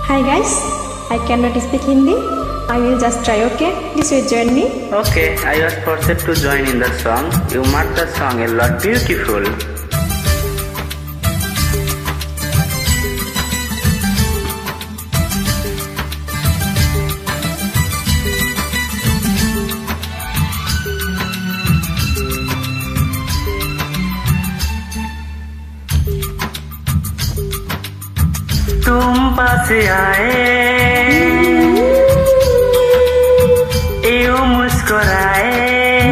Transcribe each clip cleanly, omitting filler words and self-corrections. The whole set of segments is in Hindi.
Hi guys, I cannot speak Hindi. I will just try, okay? Please will join me. Okay, I was forced to join in the song. You made the song a lot beautiful. तुम पास आए, यूं मुस्कुराए,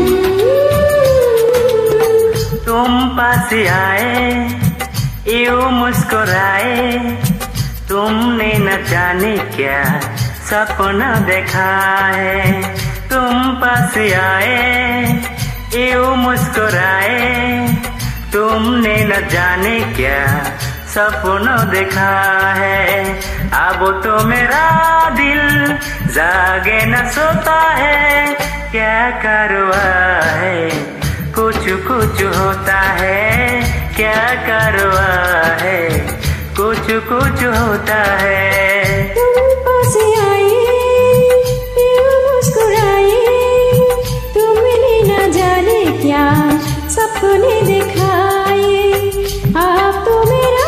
तुम पास आए, यूं मुस्कुराए, तुमने न जाने क्या सपना देखा है। तुम पास आए, यूं मुस्कुराए, तुमने न जाने क्या सपना देखा है। अब तो मेरा दिल जागे न सोता है, क्या करवा है, कुछ कुछ होता है, क्या करवा है, कुछ कुछ होता है। तुम पास आए, यूं मुस्कुराए, तुमने न जाने क्या सपने दिखाए। आप तो मेरा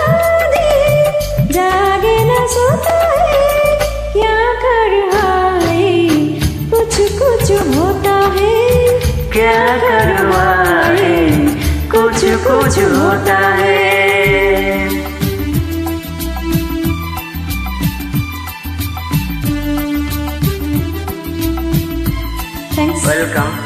जागे न सोता है, क्या करवाए, कुछ कुछ होता है, क्या करवाए, कुछ कुछ होता है। Thanks. Welcome.